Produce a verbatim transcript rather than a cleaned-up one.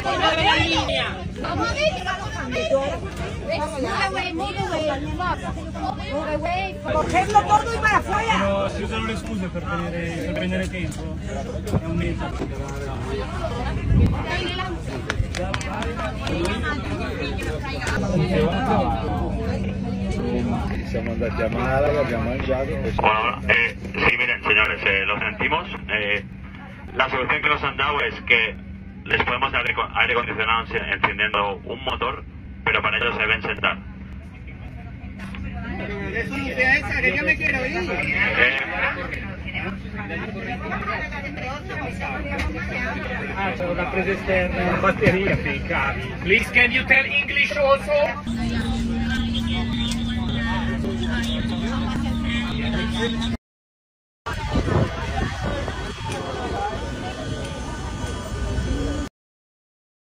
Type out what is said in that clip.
Cogerlo todo y para afuera. Pero si usano le scuse per, tenere, per prendere tempo, è un mezzo. Siamo andati a Malaga, abbiamo mangiato. Bueno, eh, sí, miren, señores, eh, lo sentimos. Eh, la solución que nos han dado es que les podemos dar aire, aire acondicionado encendiendo un motor, pero para ello se deben sentar. Eso no sea esa, que yo me quiero ir. Eh, Ah, c'è una presa esterna, una batteria per i cavi. Please, can you tell English also?